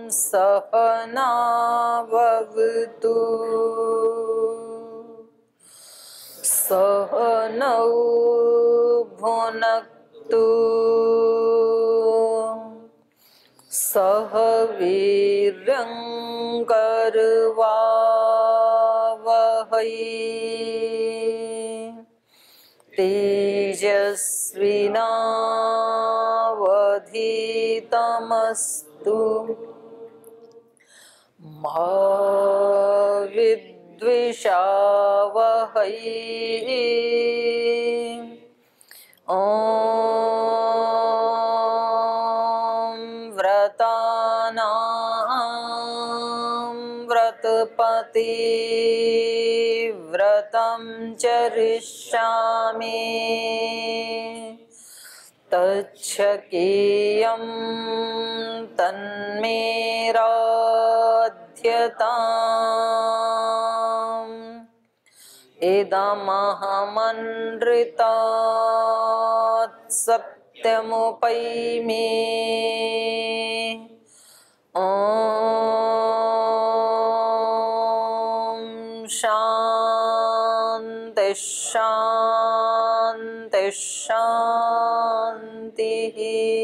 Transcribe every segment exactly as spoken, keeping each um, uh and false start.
सहनावतु सहनौ भुनक्तु सह वीर्यं करवावहै तेजस्विनावधीतमस्तु मा विद्विषावहै। ॐ व्रतानां व्रतपति व्रतं चरिष्यामि तच्छकेयं तन्मे राध्यताम् इदमहमनृतात् सत्यमुपैमि। ॐ शान्ति शान्ति शान्तिः।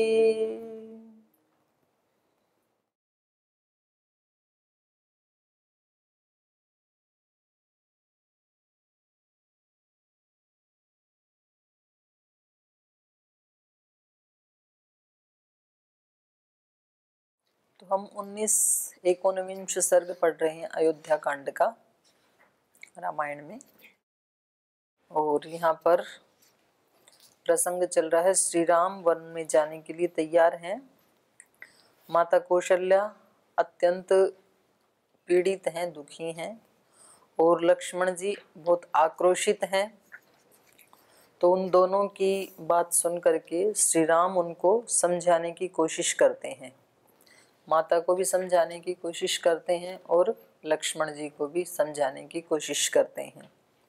तो हम उन्नीस एकोनविंश सर्ग पढ़ रहे हैं अयोध्या कांड का रामायण में, और यहाँ पर प्रसंग चल रहा है श्री राम वन में जाने के लिए तैयार हैं। माता कौशल्या अत्यंत पीड़ित हैं, दुखी हैं, और लक्ष्मण जी बहुत आक्रोशित हैं। तो उन दोनों की बात सुन करके श्री राम उनको समझाने की कोशिश करते हैं, माता को भी समझाने की कोशिश करते हैं और लक्ष्मण जी को भी समझाने की कोशिश करते हैं।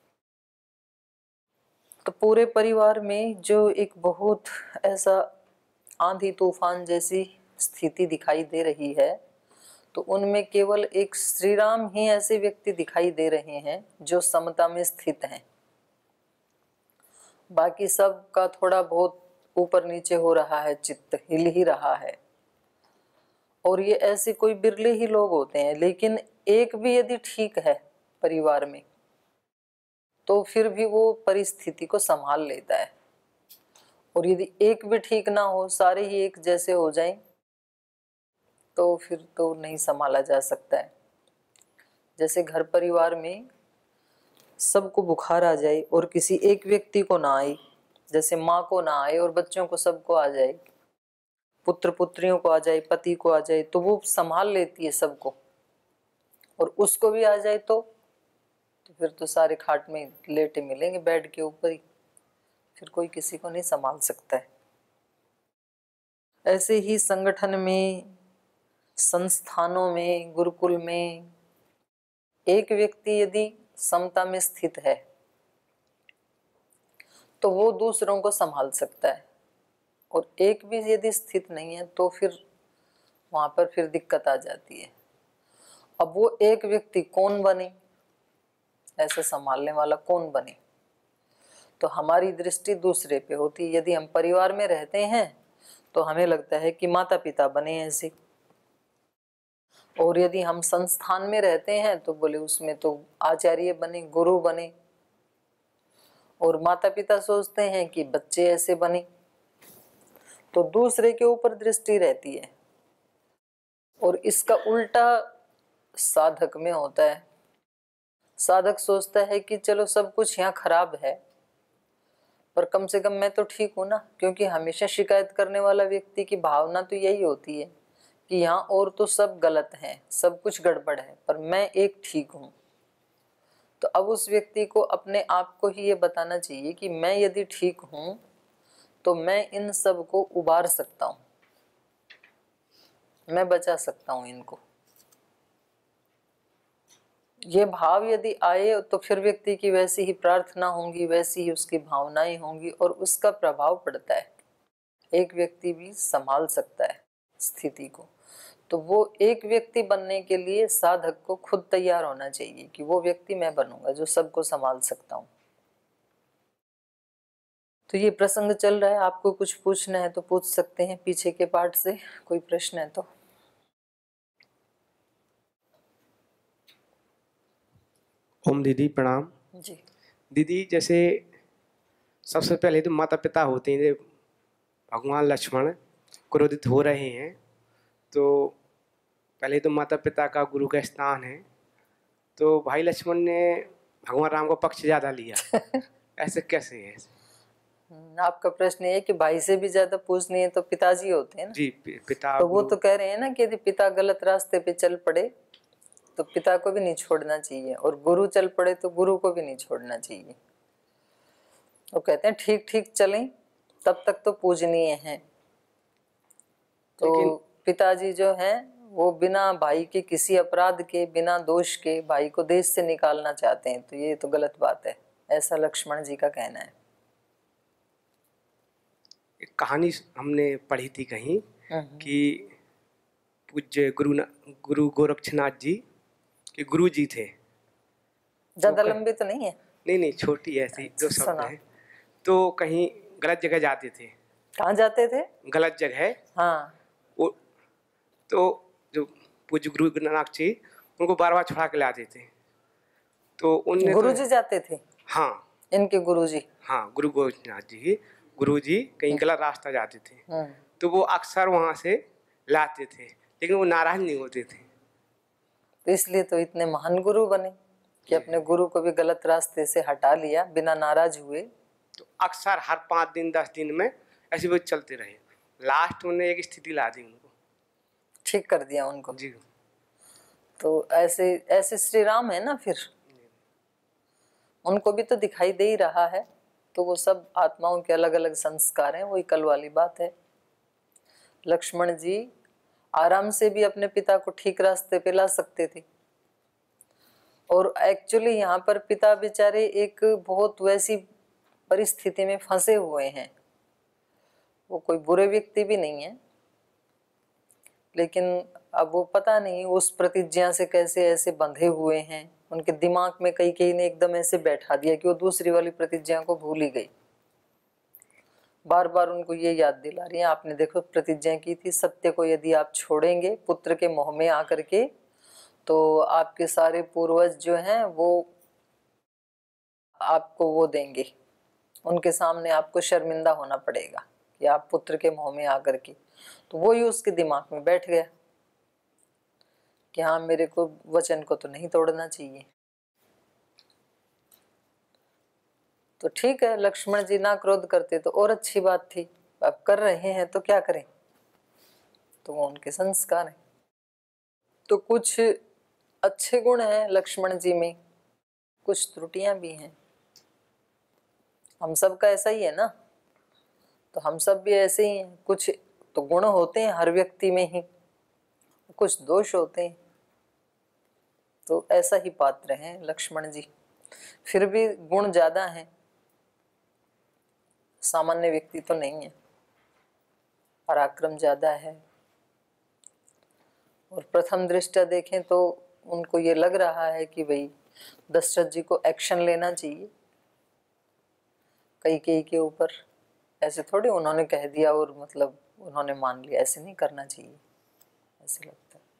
तो पूरे परिवार में जो एक बहुत ऐसा आंधी तूफान जैसी स्थिति दिखाई दे रही है, तो उनमें केवल एक श्री राम ही ऐसे व्यक्ति दिखाई दे रहे हैं जो समता में स्थित हैं। बाकी सब का थोड़ा बहुत ऊपर नीचे हो रहा है, चित्त हिल ही रहा है, और ये ऐसे कोई बिरले ही लोग होते हैं। लेकिन एक भी यदि ठीक है परिवार में, तो फिर भी वो परिस्थिति को संभाल लेता है। और यदि एक भी ठीक ना हो, सारे ही एक जैसे हो जाएं, तो फिर तो नहीं संभाला जा सकता है। जैसे घर परिवार में सबको बुखार आ जाए और किसी एक व्यक्ति को ना आए, जैसे माँ को ना आए और बच्चों को सबको आ जाए, पुत्र पुत्रियों को आ जाए, पति को आ जाए, तो वो संभाल लेती है सबको। और उसको भी आ जाए तो तो फिर तो सारे खाट में लेटे मिलेंगे बेड के ऊपर ही, फिर कोई किसी को नहीं संभाल सकता है। ऐसे ही संगठन में, संस्थानों में, गुरुकुल में एक व्यक्ति यदि समता में स्थित है तो वो दूसरों को संभाल सकता है, और एक भी यदि स्थित नहीं है तो फिर वहां पर फिर दिक्कत आ जाती है। अब वो एक व्यक्ति कौन बने, ऐसे संभालने वाला कौन बने? तो हमारी दृष्टि दूसरे पे होती है। यदि हम परिवार में रहते हैं तो हमें लगता है कि माता पिता बने ऐसे, और यदि हम संस्थान में रहते हैं तो बोले उसमें तो आचार्य बने, गुरु बने, और माता पिता सोचते हैं कि बच्चे ऐसे बने। तो दूसरे के ऊपर दृष्टि रहती है। और इसका उल्टा साधक में होता है। साधक सोचता है कि चलो सब कुछ यहाँ खराब है, पर कम से कम मैं तो ठीक हूं ना। क्योंकि हमेशा शिकायत करने वाला व्यक्ति की भावना तो यही होती है कि यहाँ और तो सब गलत है, सब कुछ गड़बड़ है, पर मैं एक ठीक हूं। तो अब उस व्यक्ति को अपने आप को ही ये बताना चाहिए कि मैं यदि ठीक हूं तो मैं इन सब को उबार सकता हूं, मैं बचा सकता हूं इनको। ये भाव यदि आए तो फिर व्यक्ति की वैसी ही प्रार्थना होंगी, वैसी ही उसकी भावनाएं होंगी, और उसका प्रभाव पड़ता है। एक व्यक्ति भी संभाल सकता है स्थिति को। तो वो एक व्यक्ति बनने के लिए साधक को खुद तैयार होना चाहिए कि वो व्यक्ति मैं बनूंगा जो सबको संभाल सकता हूँ। तो ये प्रसंग चल रहा है, आपको कुछ पूछना है तो पूछ सकते हैं पीछे के पार्ट से, कोई प्रश्न है तो। ओम दीदी प्रणाम। जी दीदी, जैसे सबसे पहले तो माता पिता होते हैं, भगवान लक्ष्मण क्रोधित हो रहे हैं, तो पहले तो माता पिता का गुरु का स्थान है, तो भाई लक्ष्मण ने भगवान राम का पक्ष ज्यादा लिया ऐसे कैसे है? आपका प्रश्न ये है कि भाई से भी ज्यादा पूजनीय तो पिताजी होते हैं ना। जी पिता। तो वो तो कह रहे हैं ना कि यदि पिता गलत रास्ते पे चल पड़े तो पिता को भी नहीं छोड़ना चाहिए, और गुरु चल पड़े तो गुरु को भी नहीं छोड़ना चाहिए। वो कहते हैं ठीक ठीक चलें तब तक तो पूजनीय हैं। तो पिताजी जो हैं वो बिना भाई के किसी अपराध के, बिना दोष के भाई को देश से निकालना चाहते हैं, तो ये तो गलत बात है, ऐसा लक्ष्मण जी का कहना है। एक कहानी हमने पढ़ी थी कहीं कि पूज्य गुरु गुरु गोरक्षनाथ जी के गुरु जी थे। ज्यादा लंबी तो नहीं है? नहीं नहीं छोटी है, ऐसी दो शब्द है। तो कहीं गलत जगह जाते थे। कहाँ जाते थे? गलत जगह। हाँ। वो तो जो पूज्य गुरु नानक जी उनको बार बार छुड़ा के लाते थे, तो उनने गुरु जी जाते थे? हाँ इनके गुरु जी। हाँ गुरु गोरक्षनाथ जी गुरु जी कहीं गलत रास्ता जाते थे, तो वो अक्सर वहां से लाते थे, लेकिन वो नाराज नहीं होते थे। तो इसलिए तो इतने महान गुरु बने कि अपने गुरु को भी गलत रास्ते से हटा लिया बिना नाराज हुए। तो अक्सर हर पाँच दिन दस दिन में ऐसे वो चलते रहे, लास्ट उन्होंने एक स्थिति ला दी, उनको ठीक कर दिया उनको जी। तो ऐसे ऐसे श्री राम है ना, फिर उनको भी तो दिखाई दे ही रहा है। तो वो सब आत्माओं के अलग अलग संस्कार हैं, वही कल वाली बात है। लक्ष्मण जी आराम से भी अपने पिता को ठीक रास्ते पे ला सकते थे, और एक्चुअली यहाँ पर पिता बेचारे एक बहुत वैसी परिस्थिति में फंसे हुए हैं। वो कोई बुरे व्यक्ति भी नहीं है, लेकिन अब वो पता नहीं उस प्रतिज्ञा से कैसे ऐसे बंधे हुए हैं, उनके दिमाग में कई कई ने एकदम ऐसे बैठा दिया कि वो दूसरी वाली प्रतिज्ञा को भूल ही गई। बार बार उनको ये याद दिला रही है, आपने देखो प्रतिज्ञा की थी, सत्य को यदि आप छोड़ेंगे पुत्र के मोह में आकर के, तो आपके सारे पूर्वज जो हैं वो आपको वो देंगे, उनके सामने आपको शर्मिंदा होना पड़ेगा कि आप पुत्र के मोह में आकर के। तो वो ही उसके दिमाग में बैठ गया कि हाँ मेरे को वचन को तो नहीं तोड़ना चाहिए। तो ठीक है, लक्ष्मण जी ना क्रोध करते तो और अच्छी बात थी, अब कर रहे हैं तो क्या करें, तो वो उनके संस्कार हैं। तो कुछ अच्छे गुण हैं लक्ष्मण जी में, कुछ त्रुटियां भी हैं। हम सब का ऐसा ही है ना, तो हम सब भी ऐसे ही हैं। कुछ तो गुण होते हैं हर व्यक्ति में ही, कुछ दोष होते हैं। तो ऐसा ही पात्र हैं लक्ष्मण जी, फिर भी गुण ज्यादा हैं, सामान्य व्यक्ति तो नहीं है। पराक्रम ज्यादा है, और प्रथम दृष्टया देखें तो उनको ये लग रहा है कि भाई दशरथ जी को एक्शन लेना चाहिए कैकेयी के ऊपर। ऐसे थोड़ी उन्होंने कह दिया और मतलब उन्होंने मान लिया, ऐसे नहीं करना चाहिए, ऐसे लगता है।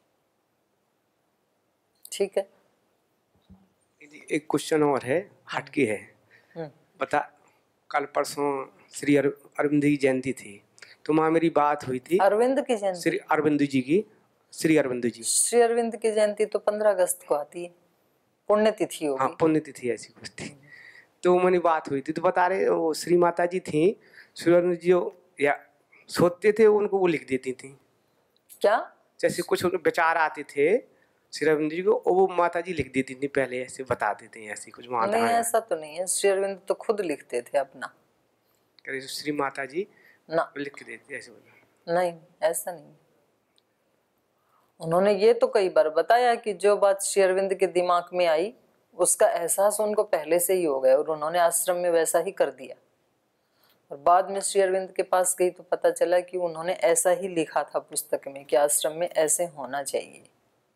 ठीक है, एक क्वेश्चन और है, हटके है। बता, कल परसों श्री अरविंद की जयंती थी, तो वहाँ मेरी बात हुई थी। अरविंद की जयंती? श्री अरविंद जी की, श्री अरविंद जी श्री अरविंद की जयंती तो पंद्रह अगस्त को आती है, पुण्यतिथि होगी। हाँ पुण्यतिथि ऐसी कुछ थी। तो मैंने बात हुई थी, तो बता रहे वो श्री माता जी थी, श्री अरविंद जी या सोते थे उनको वो लिख देती थी क्या, जैसे कुछ विचार आते थे श्री अरविंद जी को, वो माता जी लिख देती थी, पहले ऐसे बता देते हैं ऐसी कुछ माता। नहीं ऐसा तो नहीं है, श्री अरविंद तो खुद लिखते थे अपना। श्री माता जी ना लिख देते ऐसे? नहीं ऐसा नहीं। उन्होंने ये तो कई बार बताया कि जो बात श्री अरविंद के दिमाग में आई उसका एहसास उनको पहले से ही हो गया, और उन्होंने आश्रम में वैसा ही कर दिया। और बाद में श्री अरविंद के पास गई तो पता चला कि उन्होंने ऐसा ही लिखा था पुस्तक में कि आश्रम में ऐसे होना चाहिए।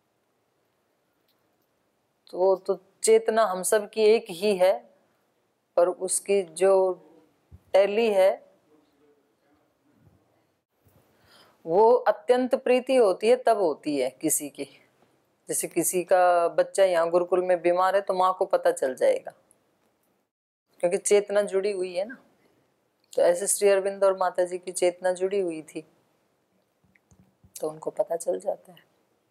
तो तो चेतना हम सब की एक ही है, पर उसकी जो टैली है वो अत्यंत प्रीति होती है तब होती है किसी की। जैसे किसी का बच्चा यहाँ गुरुकुल में बीमार है तो माँ को पता चल जाएगा, क्योंकि चेतना जुड़ी हुई है ना। तो ऐसे श्री अरविंद और माता जी की चेतना जुड़ी हुई थी तो उनको पता चल जाता है।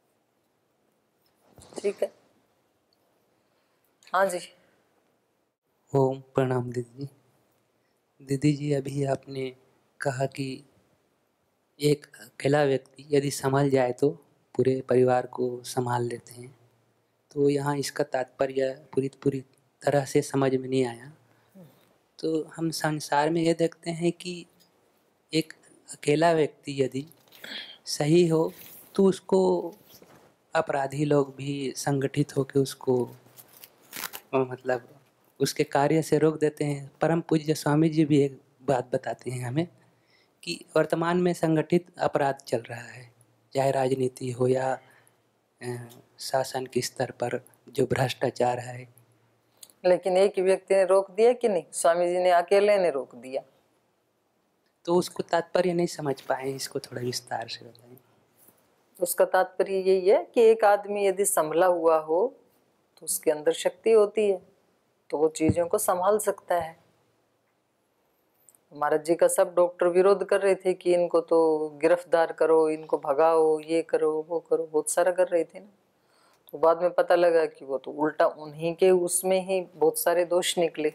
ठीक है, हाँ जी। ओम प्रणाम दीदी जी। दीदी जी, अभी आपने कहा कि एक अकेला व्यक्ति यदि संभल जाए तो पूरे परिवार को संभाल लेते हैं, तो यहाँ इसका तात्पर्य पूरी पूरी तरह से समझ में नहीं आया। तो हम संसार में ये देखते हैं कि एक अकेला व्यक्ति यदि सही हो तो उसको अपराधी लोग भी संगठित होकर उसको मतलब उसके कार्य से रोक देते हैं। परम पूज्य स्वामी जी भी एक बात बताते हैं हमें कि वर्तमान में संगठित अपराध चल रहा है, चाहे राजनीति हो या शासन के स्तर पर जो भ्रष्टाचार है। लेकिन एक व्यक्ति ने रोक दिया कि नहीं? स्वामी जी ने अकेले ने रोक दिया। तो उसको तात्पर्य नहीं समझ पाए, इसको थोड़ा विस्तार से बताएं। उसका तात्पर्य यही है कि एक आदमी यदि संभला हुआ हो तो उसके अंदर शक्ति होती है, तो वो चीजों को संभाल सकता है। महाराज जी का सब डॉक्टर विरोध कर रहे थे कि इनको तो गिरफ्तार करो, इनको भगाओ, ये करो वो करो, बहुत सारा कर रहे थे ना। तो बाद में पता लगा कि वो तो उल्टा उन्हीं के उसमें ही बहुत सारे दोष निकले।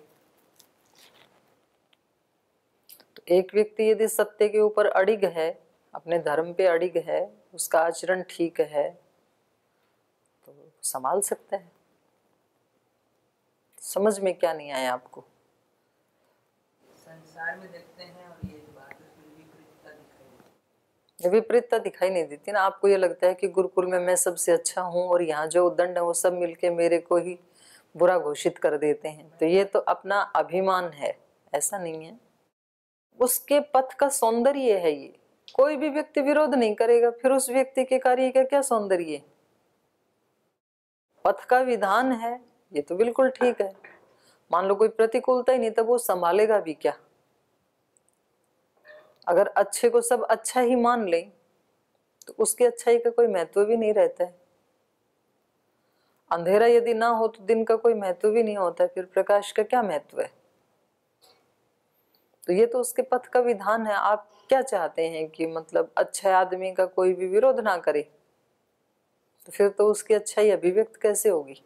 तो एक व्यक्ति यदि सत्य के ऊपर अड़िग है, अपने धर्म पे अड़िग है, उसका आचरण ठीक है, तो संभाल सकता है। समझ में क्या नहीं आया आपको? संसार में देखते हैं और ये बात विपरीतता दिखाई विपरीतता दिखाई नहीं देती ना। आपको ये लगता है कि गुरुकुल में मैं सबसे अच्छा हूँ और यहाँ जो दंड है वो सब मिलके मेरे को ही बुरा घोषित कर देते हैं, तो ये तो अपना अभिमान है। ऐसा नहीं है, उसके पथ का सौंदर्य है ये। कोई भी व्यक्ति विरोध नहीं करेगा, फिर उस व्यक्ति के कार्य का क्या सौंदर्य है? पथ का विधान है, ये तो बिल्कुल ठीक है। मान लो कोई प्रतिकूलता ही नहीं, तब वो संभालेगा भी क्या? अगर अच्छे को सब अच्छा ही मान ले तो उसकी अच्छाई का कोई महत्व भी नहीं रहता है। अंधेरा यदि ना हो तो दिन का कोई महत्व भी नहीं होता, फिर प्रकाश का क्या महत्व है? तो ये तो उसके पथ का विधान है। आप क्या चाहते हैं कि मतलब अच्छे आदमी का कोई भी विरोध ना करे, तो फिर तो उसकी अच्छाई अभिव्यक्त कैसे होगी?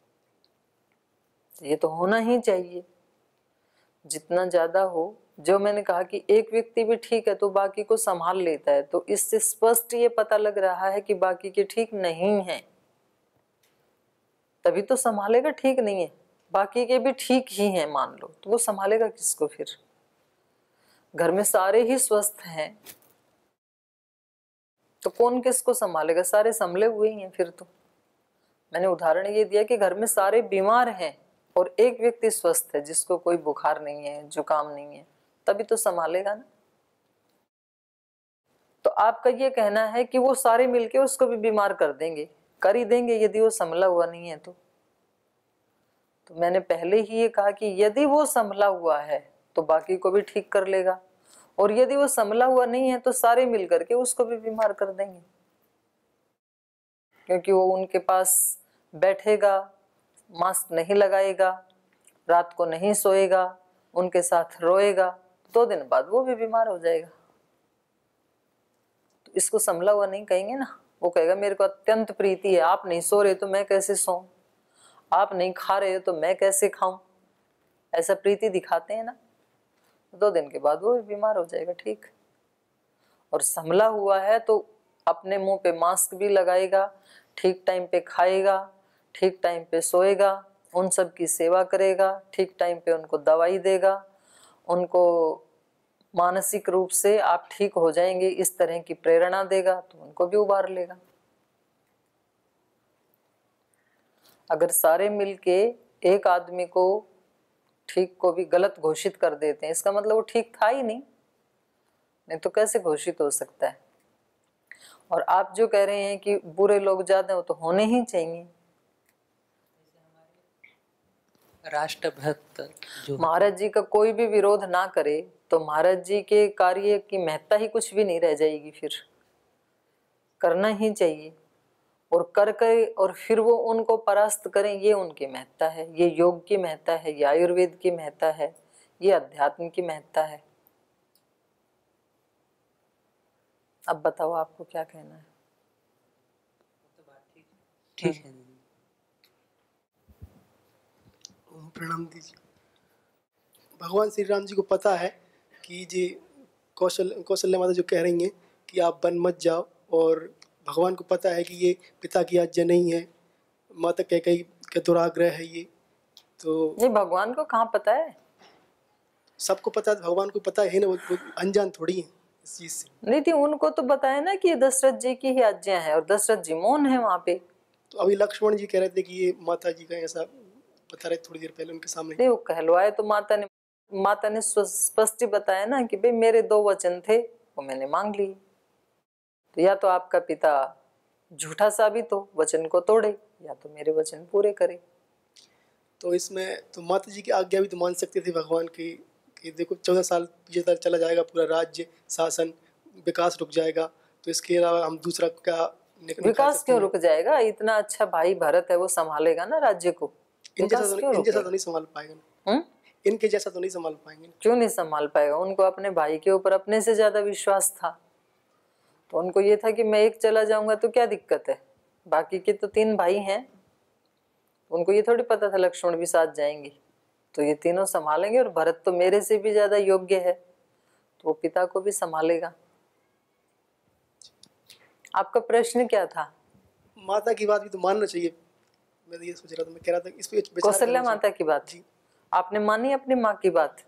ये तो होना ही चाहिए, जितना ज्यादा हो। जो मैंने कहा कि एक व्यक्ति भी ठीक है तो बाकी को संभाल लेता है, तो इससे स्पष्ट ये पता लग रहा है कि बाकी के ठीक नहीं है, तभी तो संभालेगा। ठीक नहीं है, बाकी के भी ठीक ही हैं मान लो, तो वो संभालेगा किसको? फिर घर में सारे ही स्वस्थ हैं तो कौन किसको संभालेगा? सारे संभले हुए ही हैं। फिर तो मैंने उदाहरण ये दिया कि घर में सारे बीमार हैं और एक व्यक्ति स्वस्थ है जिसको कोई बुखार नहीं है, जुकाम नहीं है, तभी तो संभालेगा ना। तो आपका ये कहना है कि वो सारे मिलके उसको भी बीमार कर देंगे, कर ही देंगे यदि वो संभला हुआ नहीं है तो। तो मैंने पहले ही ये कहा कि यदि वो संभला हुआ है तो बाकी को भी ठीक कर लेगा, और यदि वो संभला हुआ नहीं है तो सारे मिल करके उसको भी बीमार कर देंगे, क्योंकि वो उनके पास बैठेगा, मास्क नहीं लगाएगा, रात को नहीं सोएगा, उनके साथ रोएगा, दो दिन बाद वो भी बीमार हो जाएगा। तो इसको संभला हुआ नहीं कहेंगे ना। वो कहेगा मेरे को अत्यंत प्रीति है, आप नहीं सो रहे तो मैं कैसे सोऊं, आप नहीं खा रहे हो तो मैं कैसे खाऊं, ऐसा प्रीति दिखाते हैं ना। दो दिन के बाद वो भी बीमार हो जाएगा। ठीक। और संभला हुआ है तो अपने मुंह पे मास्क भी लगाएगा, ठीक टाइम पे खाएगा, ठीक टाइम पे सोएगा, उन सब की सेवा करेगा, ठीक टाइम पे उनको दवाई देगा, उनको मानसिक रूप से आप ठीक हो जाएंगे इस तरह की प्रेरणा देगा, तो उनको भी उबार लेगा। अगर सारे मिलके एक आदमी को ठीक को भी गलत घोषित कर देते हैं, इसका मतलब वो ठीक था ही नहीं, नहीं तो कैसे घोषित हो सकता है। और आप जो कह रहे हैं कि बुरे लोग ज्यादा हो तो होने ही चाहिए। राष्ट्रभक्त जो महाराज जी का कोई भी विरोध ना करे तो महाराज जी के कार्य की महत्ता ही कुछ भी नहीं रह जाएगी, फिर करना ही चाहिए। और कर कर और फिर वो उनको परास्त करें, ये उनकी महत्ता है, ये योग की महत्ता है, ये आयुर्वेद की महत्ता है, ये अध्यात्म की महत्ता है। अब बताओ आपको क्या कहना है। ठीक है। प्रणाम दीजिए। भगवान श्री राम जी को पता है कि जी कौशल कौशल्या माता जो कह रही हैं कि आप वन मत जाओ, और भगवान को पता है कि ये पिता की आज्ञा नहीं है, माता कैकेयी का दुराग्रह है ये। तो ये भगवान को कहाँ पता है? सबको पता है, भगवान को पता है ना, वो, वो अनजान थोड़ी है इस चीज से। नहीं थी, उनको तो बताया ना कि ये दशरथ जी की ही आज्ञा है, और दशरथ जी मौन है वहां पे। तो अभी लक्ष्मण जी कह रहे थे कि ये माता जी का ऐसा बता रहे थोड़ी देर पहले उनके सामने। नहीं, वो कहलवाए तो माता ने माता ने स्पष्ट बताया ना कि भाई मेरे दो वचन थे वो मैंने मांग लिए। तो या तो आपका पिता झूठा साबित हो, वचन को तोड़े, या तो मेरे वचन पूरे करे। तो इसमें तो माता जी की आज्ञा भी तो मान सकते थे भगवान की कि देखो चौदह साल पीछे चला जाएगा, पूरा राज्य शासन विकास रुक जाएगा, तो इसके अलावा हम दूसरा क्या विकास क्यों रुक जाएगा? इतना अच्छा भाई भरत है, वो संभालेगा ना राज्य को। इनके साथ तो, इनके साथ तो नहीं संभाल पाएगा ना। इनके जैसा तो नहीं संभाल पाएंगे। क्यों नहीं संभाल पाएगा? उनको अपने भाई के ऊपर अपने से ज्यादा विश्वास था, तो उनको ये था कि मैं एक चला जाऊंगा तो क्या दिक्कत है, बाकी के तो तीन भाई हैं। उनको ये थोड़ी पता था लक्ष्मण भी साथ जाएंगे, तो ये तीनों संभालेंगे, और भरत तो मेरे से भी ज्यादा योग्य है, तो वो पिता को भी संभालेगा। आपका प्रश्न क्या था? माता की बात भी तो मानना चाहिए। मैं तो ये सोच रहा था, मैं कह रहा था इस पे कौशल्या माता की बात जी, आपने मानी अपनी माँ की बात?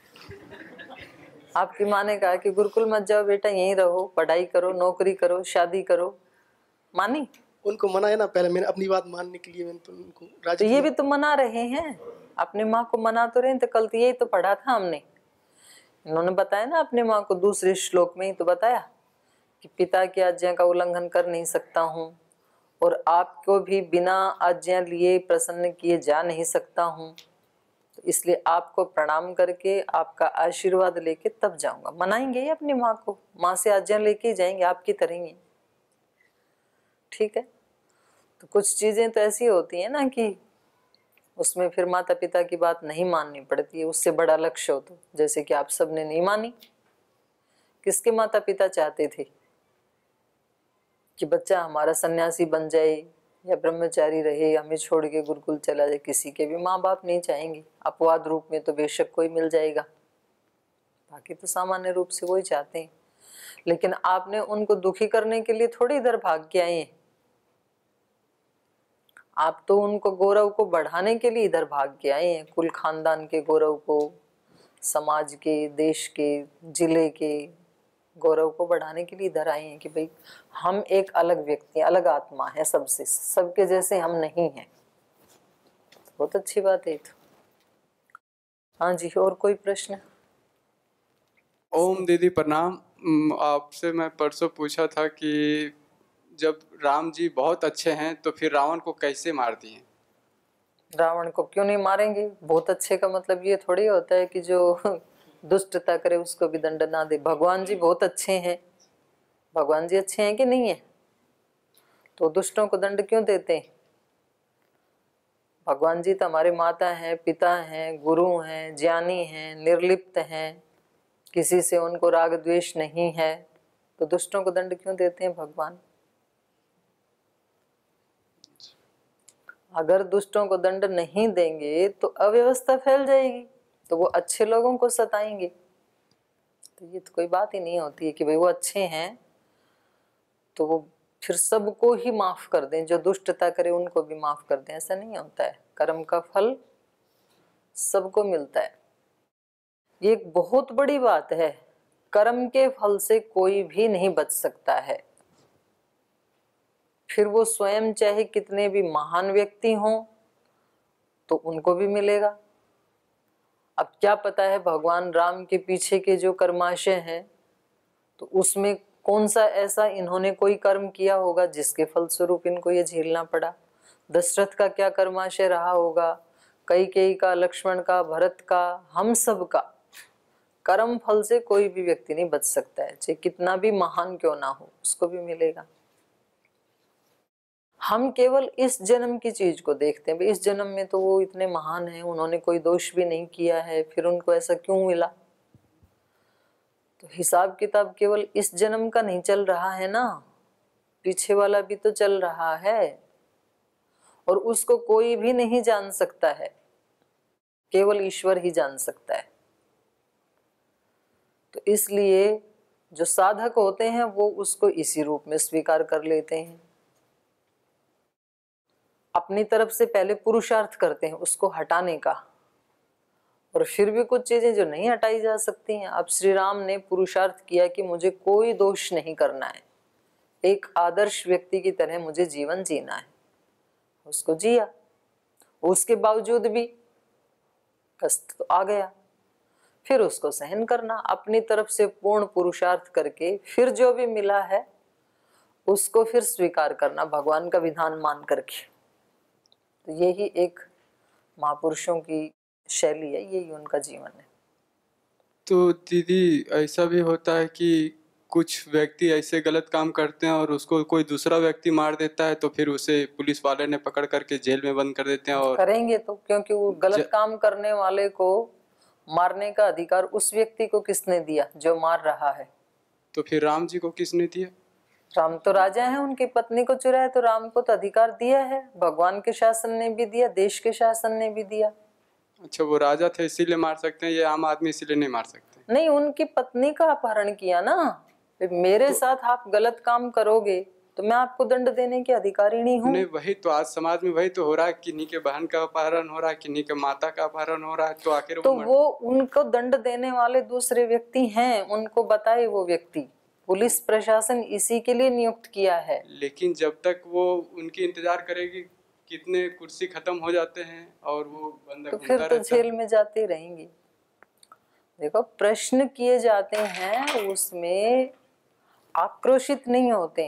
आपकी माँ ने कहा कि गुरुकुल मत जाओ बेटा, यहीं रहो, पढ़ाई करो, नौकरी करो, शादी करो, मानी? उनको मनाया ना पहले, मैंने अपनी बात मानने के लिए मैंने तो उनको राजी। तो ये भी तो मना रहे हैं, अपनी माँ को मना तो रहे। तो कल तो यही तो पढ़ा था हमने, इन्होंने बताया ना अपनी माँ को, दूसरे श्लोक में ही तो बताया कि पिता की आज्ञा का उल्लंघन कर नहीं सकता हूँ, और आपको भी बिना आज्ञा लिए प्रसन्न किए जा नहीं सकता हूँ, तो इसलिए आपको प्रणाम करके आपका आशीर्वाद लेके तब जाऊंगा। मनाएंगे ही अपनी माँ को, माँ से आज्ञा लेके ही जाएंगे, आपकी तरह ही। ठीक है, तो कुछ चीजें तो ऐसी होती है ना कि उसमें फिर माता पिता की बात नहीं माननी पड़ती है, उससे बड़ा लक्ष्य हो तो। जैसे कि आप सबने नहीं मानी। किसके माता पिता चाहते थे कि बच्चा हमारा सन्यासी बन जाए या ब्रह्मचारी रहे, हमें छोड़ के गुरुकुल चला जाए? किसी के भी माँ बाप नहीं चाहेंगे। अपवाद रूप में तो बेशक कोई मिल जाएगा, बाकी तो सामान्य रूप से वही चाहते हैं। लेकिन आपने उनको दुखी करने के लिए थोड़ी इधर भाग के आए हैं, आप तो उनको गौरव को बढ़ाने के लिए इधर भाग के आए हैं। कुल खानदान के गौरव को, समाज के, देश के, जिले के गौरव को बढ़ाने के लिए इधर आए हैं कि भाई हम एक अलग व्यक्ति, अलग आत्मा है सबसे, सबके जैसे हम नहीं हैं। बहुत अच्छी बात है। तो हाँ जी, और कोई प्रश्न? ओम दीदी प्रणाम। आपसे मैं परसों पूछा था कि जब राम जी बहुत अच्छे हैं तो फिर रावण को कैसे मार दिए? रावण को क्यों नहीं मारेंगे? बहुत अच्छे का मतलब ये थोड़ी होता है कि जो दुष्टता करे उसको भी दंड ना दे। भगवान जी बहुत अच्छे हैं, भगवान जी अच्छे हैं कि नहीं है? तो दुष्टों को दंड क्यों देते हैं? भगवान जी तो हमारे माता हैं, पिता हैं, गुरु हैं, ज्ञानी हैं, निर्लिप्त हैं, किसी से उनको राग द्वेष नहीं है, तो दुष्टों को दंड क्यों देते हैं भगवान? अगर दुष्टों को दंड नहीं देंगे तो अव्यवस्था फैल जाएगी, तो वो अच्छे लोगों को सताएंगे। तो ये तो कोई बात ही नहीं होती है कि भाई वो अच्छे हैं तो वो फिर सबको ही माफ कर दें, जो दुष्टता करे उनको भी माफ कर दें, ऐसा नहीं होता है। कर्म का फल सबको मिलता है। ये एक बहुत बड़ी बात है, कर्म के फल से कोई भी नहीं बच सकता है। फिर वो स्वयं चाहे कितने भी महान व्यक्ति हों तो उनको भी मिलेगा, अब क्या पता है भगवान राम के पीछे के जो कर्माशय हैं, तो उसमें कौन सा ऐसा इन्होंने कोई कर्म किया होगा जिसके फलस्वरूप इनको ये झेलना पड़ा। दशरथ का क्या कर्माशय रहा होगा, कैकेयी का, लक्ष्मण का, भरत का, हम सब का। कर्म फल से कोई भी व्यक्ति नहीं बच सकता है, चाहे कितना भी महान क्यों ना हो, उसको भी मिलेगा। हम केवल इस जन्म की चीज को देखते हैं, इस जन्म में तो वो इतने महान हैं, उन्होंने कोई दोष भी नहीं किया है, फिर उनको ऐसा क्यों मिला। तो हिसाब किताब केवल इस जन्म का नहीं चल रहा है ना, पीछे वाला भी तो चल रहा है, और उसको कोई भी नहीं जान सकता है, केवल ईश्वर ही जान सकता है। तो इसलिए जो साधक होते हैं वो उसको इसी रूप में स्वीकार कर लेते हैं, अपनी तरफ से पहले पुरुषार्थ करते हैं उसको हटाने का, और फिर भी कुछ चीजें जो नहीं हटाई जा सकती हैं। अब श्री राम ने पुरुषार्थ किया कि मुझे कोई दोष नहीं करना है, एक आदर्श व्यक्ति की तरह मुझे जीवन जीना है, उसको जिया। उसके बावजूद भी कष्ट तो आ गया, फिर उसको सहन करना, अपनी तरफ से पूर्ण पुरुषार्थ करके फिर जो भी मिला है उसको फिर स्वीकार करना, भगवान का विधान मान करके। तो यही एक महापुरुषों की शैली है, यही उनका जीवन है। तो दीदी ऐसा भी होता है कि कुछ व्यक्ति ऐसे गलत काम करते हैं और उसको कोई दूसरा व्यक्ति मार देता है, तो फिर उसे पुलिस वाले ने पकड़ करके जेल में बंद कर देते हैं। और करेंगे तो, क्योंकि वो गलत ज... काम करने वाले को मारने का अधिकार उस व्यक्ति को किसने दिया जो मार रहा है? तो फिर राम जी को किसने दिया? राम तो राजा हैं, उनकी पत्नी को चुराया तो राम को तो अधिकार दिया है, भगवान के शासन ने भी दिया, देश के शासन ने भी दिया। अच्छा, वो राजा थे इसीलिए मार सकते हैं, ये आम आदमी इसीलिए नहीं मार सकते? नहीं, उनकी पत्नी का अपहरण किया ना, मेरे तो, साथ आप गलत काम करोगे तो मैं आपको दंड देने की अधिकारी नहीं हूँ। नहीं, वही तो आज समाज में वही तो हो रहा है, किन्हीं के बहन का अपहरण हो रहा है, किन्हीं के माता का अपहरण हो रहा है, तो आखिर तो वो, वो उनको दंड देने वाले दूसरे व्यक्ति हैं, उनको बताए वो व्यक्ति, पुलिस प्रशासन इसी के लिए नियुक्त किया है। लेकिन जब तक वो उनकी इंतजार करेगी, कितने कुर्सी खत्म हो जाते हैं और वो बंदा तो फिर तो जेल में जाते रहेंगे। देखो, प्रश्न किए जाते हैं उसमें आक्रोशित नहीं होते,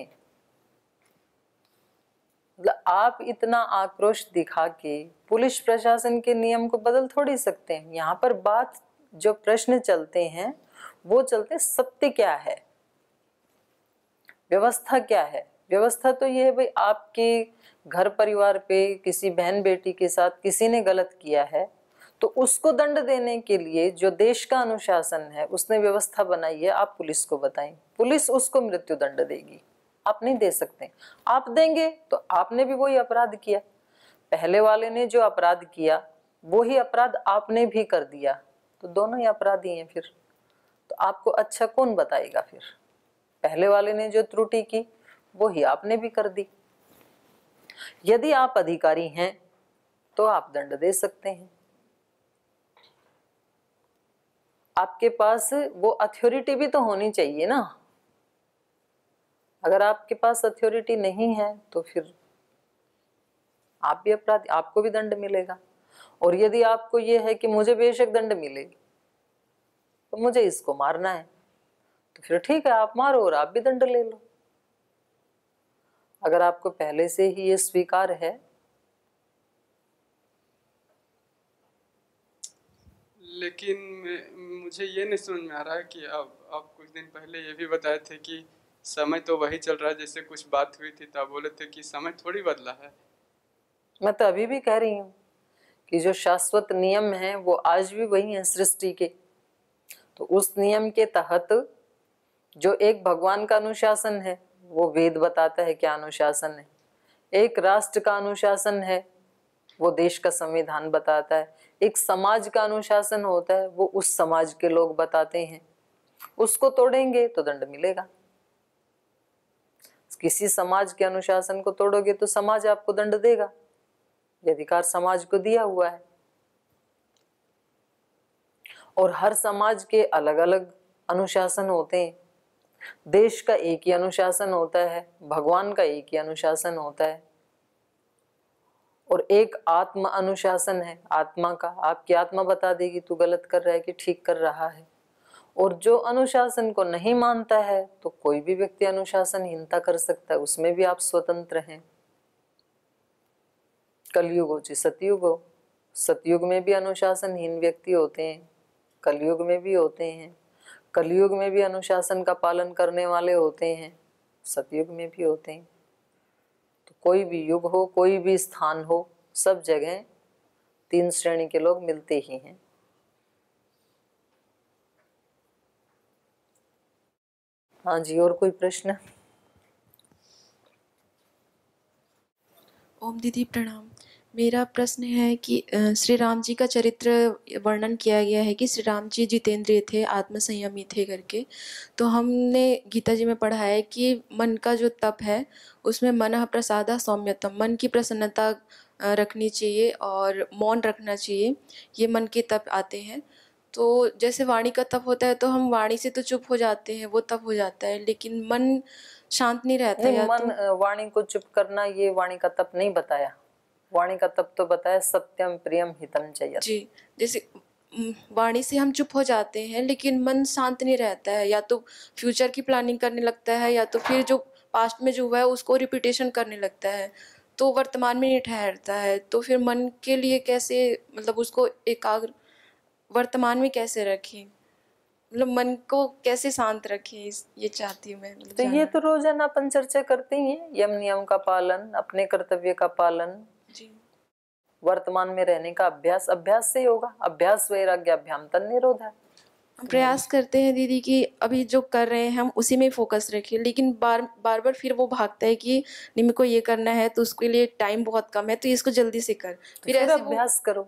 मतलब आप इतना आक्रोश दिखा के पुलिस प्रशासन के नियम को बदल थोड़ी सकते हैं। यहाँ पर बात जो प्रश्न चलते हैं वो चलते सत्य क्या है, व्यवस्था क्या है। व्यवस्था तो ये है भाई, आपके घर परिवार पे किसी बहन बेटी के साथ किसी ने गलत किया है तो उसको दंड देने के लिए जो देश का अनुशासन है उसने व्यवस्था बनाई है, आप पुलिस को बताएं, पुलिस उसको मृत्यु दंड देगी। आप नहीं दे सकते, आप देंगे तो आपने भी वही अपराध किया, पहले वाले ने जो अपराध किया वही अपराध आपने भी कर दिया, तो दोनों ही अपराधी हैं। फिर तो आपको अच्छा कौन बताएगा? फिर पहले वाले ने जो त्रुटि की वही आपने भी कर दी। यदि आप अधिकारी हैं तो आप दंड दे सकते हैं, आपके पास वो अथॉरिटी भी तो होनी चाहिए ना। अगर आपके पास अथॉरिटी नहीं है तो फिर आप भी अपराधी, आपको भी दंड मिलेगा। और यदि आपको ये है कि मुझे बेशक दंड मिले तो मुझे इसको मारना है, तो फिर ठीक है, आप मारो और आप भी दंड ले लो। अगर आपको पहले से ही ये स्वीकार है। लेकिन मुझे ये नहीं समझ में आ रहा है कि अब आप कुछ दिन पहले ये भी बताए थे कि समय तो वही चल रहा है, जैसे कुछ बात हुई थी तब बोले थे कि समय थोड़ी बदला है। मैं तो अभी भी कह रही हूँ कि जो शाश्वत नियम है वो आज भी वही है सृष्टि के। तो उस नियम के तहत जो एक भगवान का अनुशासन है वो वेद बताता है क्या अनुशासन है, एक राष्ट्र का अनुशासन है वो देश का संविधान बताता है, एक समाज का अनुशासन होता है वो उस समाज के लोग बताते हैं। उसको तोड़ेंगे तो दंड मिलेगा। किसी समाज के अनुशासन को तोड़ोगे तो समाज आपको दंड देगा, ये अधिकार समाज को दिया हुआ है। और हर समाज के अलग अलग अनुशासन होते हैं, देश का एक ही अनुशासन होता है, भगवान का एक ही अनुशासन होता है। और एक आत्म अनुशासन है आत्मा का, आपकी आत्मा बता देगी तू गलत कर रहा है कि ठीक कर रहा है। और जो अनुशासन को नहीं मानता है तो कोई भी व्यक्ति अनुशासनहीनता कर सकता है, उसमें भी आप स्वतंत्र हैं। कलयुग हो चाहे सतयुग हो, सतयुग में भी अनुशासनहीन व्यक्ति होते हैं, कलयुग में भी होते हैं, कलयुग में भी अनुशासन का पालन करने वाले होते हैं, सतयुग में भी होते हैं। तो कोई भी युग हो, कोई भी स्थान हो, सब जगह तीन श्रेणी के लोग मिलते ही हैं। हाँ जी, और कोई प्रश्न? ओम दीदी प्रणाम। मेरा प्रश्न है कि अ, श्री राम जी का चरित्र वर्णन किया गया है कि श्री राम जी जितेंद्रिय थे, आत्मसंयमी थे करके। तो हमने गीता जी में पढ़ा है कि मन का जो तप है उसमें मनः प्रसादा सौम्यतम, मन की प्रसन्नता अ, रखनी चाहिए और मौन रखना चाहिए, ये मन के तप आते हैं। तो जैसे वाणी का तप होता है तो हम वाणी से तो चुप हो जाते हैं, वो तप हो जाता है, लेकिन मन शांत नहीं रहता। नहीं, या मन तो वाणी को चुप करना ये वाणी का तप नहीं बताया। वाणी का तप तो बताया सत्यम प्रियम हितम चयत। जी, जैसे उम, वाणी से हम चुप हो जाते हैं लेकिन मन शांत नहीं रहता है, या तो फ्यूचर की प्लानिंग करने लगता है या तो फिर जो पास्ट में जो हुआ है उसको रिपीटेशन करने लगता है, तो वर्तमान में नहीं ठहरता है। तो फिर मन के लिए कैसे, मतलब उसको एकाग्र वर्तमान में कैसे रखें, मतलब मन को कैसे शांत रखें, इस ये चाहती हूँ मैं, मतलब तो ये जानना। तो रोजाना अपन चर्चा करते ही हैं, यम नियम का पालन, अपने कर्तव्य का पालन, जी वर्तमान में रहने का अभ्यास, अभ्यास से ही होगा। अभ्यास वैराग्याभ्याम तन्निरोधा। हम प्रयास करते हैं दीदी कि अभी जो कर रहे हैं हम उसी में फोकस रखें, लेकिन बार बार बार फिर वो भागता है कि नहीं मेरे को ये करना है तो उसके लिए टाइम बहुत कम है तो इसको जल्दी से कर, तो फिर फिर ऐसे वो अभ्यास करो,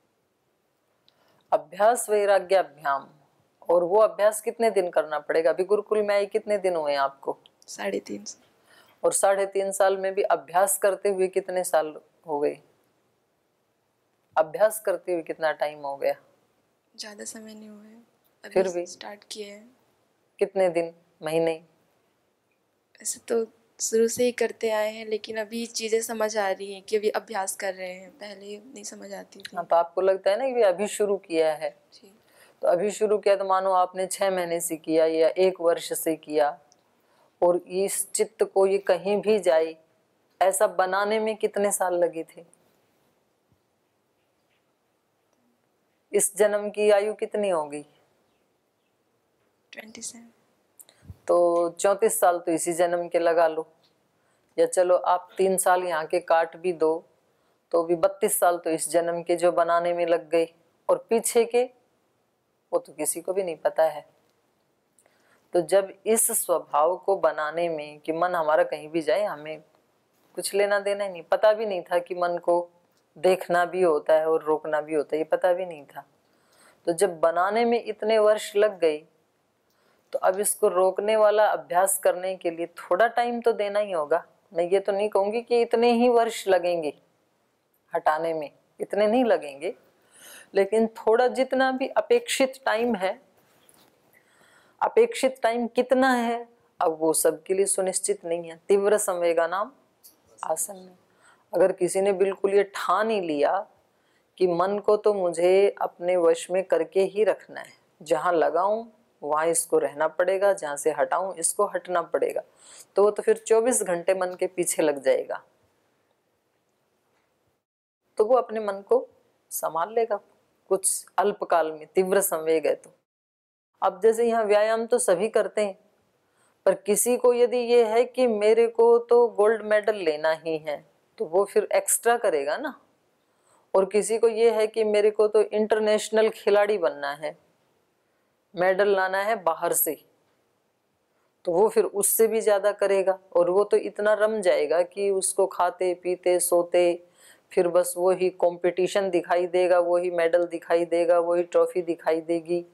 अभ्यास वैराग्याभ्याम। और वो अभ्यास कितने दिन करना पड़ेगा? अभी गुरुकुल में आई कितने दिन हुए आपको? साढ़े तीन सौ। और साढ़े तीन साल में भी अभ्यास करते हुए कितने साल हो गए? अभ्यास करते हुए कितना टाइम हो गया? ज़्यादा समय नहीं हुआ है, अभी फिर भी स्टार्ट किए हैं। कितने दिन, महीने? ऐसे तो शुरू से ही करते आए हैं, लेकिन अभी चीज़ें समझ आ रही हैं कि अभी अभ्यास कर रहे हैं, पहले नहीं समझ आती थी। हाँ, तो आपको लगता है ना कि अभी शुरू किया है। जी तो अभी शुरू किया तो मानो आपने छह महीने से किया या एक वर्ष से किया, और इस चित्त को ये कहीं भी जाए ऐसा बनाने में कितने साल लगे थे? इस जन्म की आयु कितनी हो गई? Twenty seven. तो चौंतीस साल तो इसी जन्म के लगा लो, या चलो आप तीन साल यहाँ के काट भी दो तो भी बत्तीस साल तो इस जन्म के जो बनाने में लग गए, और पीछे के वो तो किसी को भी नहीं पता है। तो जब इस स्वभाव को बनाने में कि मन हमारा कहीं भी जाए हमें कुछ लेना देना ही नहीं, पता भी नहीं था कि मन को देखना भी होता है और रोकना भी होता है, ये पता भी नहीं था। तो जब बनाने में इतने वर्ष लग गए तो अब इसको रोकने वाला अभ्यास करने के लिए थोड़ा टाइम तो देना ही होगा। मैं ये तो नहीं कहूँगी कि इतने ही वर्ष लगेंगे हटाने में, इतने नहीं लगेंगे, लेकिन थोड़ा जितना भी अपेक्षित टाइम है, अपेक्षित टाइम कितना है अब वो सबके लिए सुनिश्चित नहीं है। तीव्र संवेगा नाम आसन में अगर किसी ने बिल्कुल ये ठान ही लिया कि मन को तो मुझे अपने वश में करके ही रखना है, जहाँ लगाऊं वहाँ इसको रहना पड़ेगा, जहाँ से हटाऊं इसको हटना पड़ेगा, तो वो तो फिर चौबीस घंटे मन के पीछे लग जाएगा, तो वो अपने मन को संभाल लेगा कुछ अल्पकाल में। तीव्र संवेग है तो अब जैसे यहाँ व्यायाम तो सभी करते हैं, पर किसी को यदि ये है कि मेरे को तो गोल्ड मेडल लेना ही है तो वो फिर एक्स्ट्रा करेगा ना, और किसी को ये है कि मेरे को तो इंटरनेशनल खिलाड़ी बनना है, मेडल लाना है बाहर से, तो वो फिर उससे भी ज्यादा करेगा, और वो तो इतना रम जाएगा कि उसको खाते पीते सोते फिर बस वो ही कंपटीशन दिखाई देगा, वो ही मेडल दिखाई देगा, वो ही ट्रॉफी दिखाई देगी।